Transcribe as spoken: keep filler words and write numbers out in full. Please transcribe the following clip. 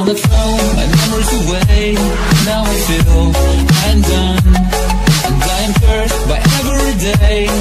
on the throne, my memories away. Now I feel undone, and I am cursed by every day.